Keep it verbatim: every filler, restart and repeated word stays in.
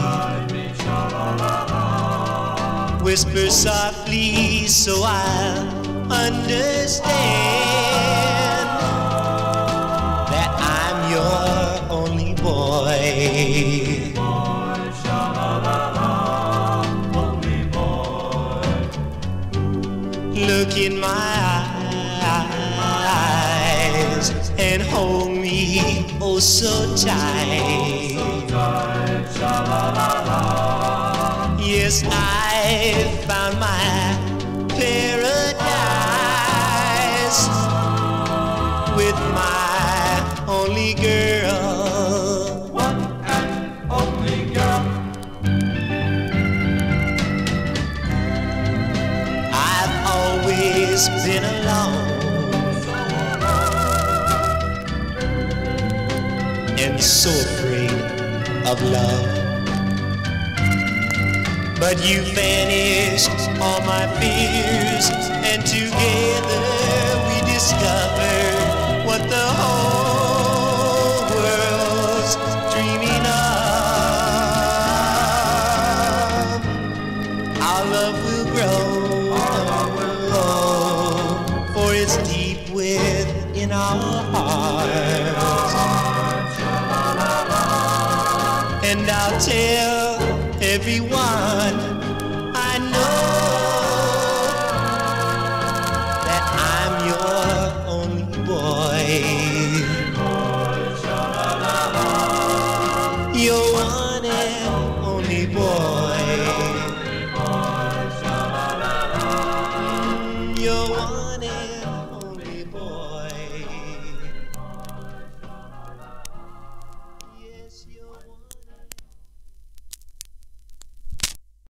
Whisper softly so I'll understand that I'm your only boy. Boy, sha-la-la-la, only boy. Look in my eyes and hold me oh so tight. So tight, sha-la-la-la. Yes, I found my paradise with my only girl. One and only girl. I've always been alone and so afraid of love. But you banished all my fears, and together we discovered what the whole world's dreaming of. Our love will grow, Our love will grow, for it's deep within our hearts. And I'll tell everyone I know that I'm your only boy. Your one and only boy.